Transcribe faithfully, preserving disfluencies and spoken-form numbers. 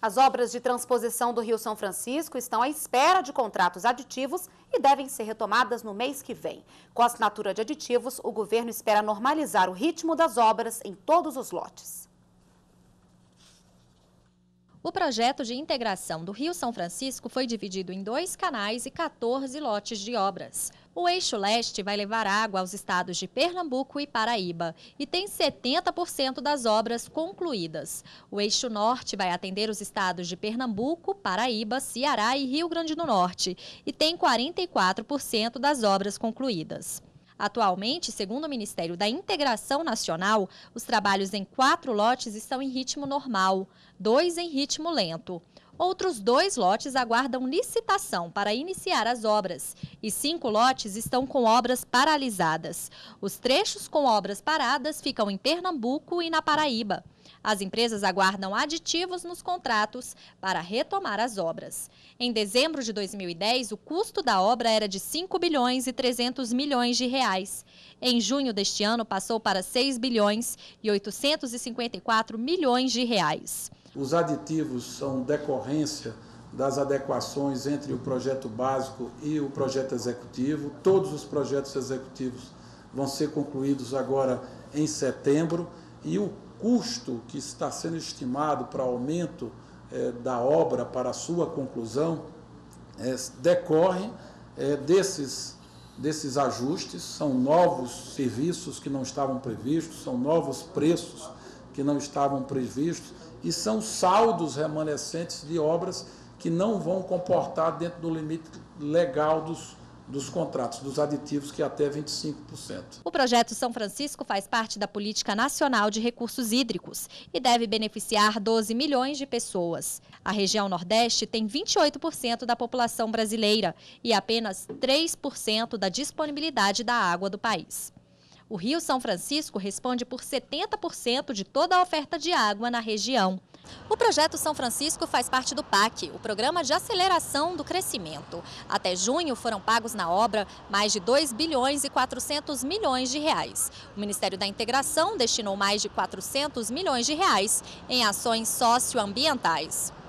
As obras de transposição do Rio São Francisco estão à espera de contratos aditivos e devem ser retomadas no mês que vem. Com a assinatura de aditivos, o governo espera normalizar o ritmo das obras em todos os lotes. O projeto de integração do Rio São Francisco foi dividido em dois canais e quatorze lotes de obras. O eixo leste vai levar água aos estados de Pernambuco e Paraíba e tem setenta por cento das obras concluídas. O eixo norte vai atender os estados de Pernambuco, Paraíba, Ceará e Rio Grande do Norte e tem quarenta e quatro por cento das obras concluídas. Atualmente, segundo o Ministério da Integração Nacional, os trabalhos em quatro lotes estão em ritmo normal, dois em ritmo lento. Outros dois lotes aguardam licitação para iniciar as obras e cinco lotes estão com obras paralisadas. Os trechos com obras paradas ficam em Pernambuco e na Paraíba. As empresas aguardam aditivos nos contratos para retomar as obras. Em dezembro de dois mil e dez, o custo da obra era de cinco bilhões e trezentos milhões de reais. Em junho deste ano, passou para seis bilhões e oitocentos e cinquenta e quatro milhões de reais. Os aditivos são decorrência das adequações entre o projeto básico e o projeto executivo. Todos os projetos executivos vão ser concluídos agora em setembro e o custo que está sendo estimado para aumento eh, da obra para a sua conclusão eh, decorre eh, desses, desses ajustes. São novos serviços que não estavam previstos, são novos preços que não estavam previstos e são saldos remanescentes de obras que não vão comportar dentro do limite legal dos dos contratos, dos aditivos, que é até vinte e cinco por cento. O projeto São Francisco faz parte da Política Nacional de Recursos Hídricos e deve beneficiar doze milhões de pessoas. A região Nordeste tem vinte e oito por cento da população brasileira e apenas três por cento da disponibilidade da água do país. O Rio São Francisco responde por setenta por cento de toda a oferta de água na região. O projeto São Francisco faz parte do P A C, o Programa de Aceleração do Crescimento. Até junho foram pagos na obra mais de dois bilhões e quatrocentos milhões de reais. O Ministério da Integração destinou mais de quatrocentos milhões de reais em ações socioambientais.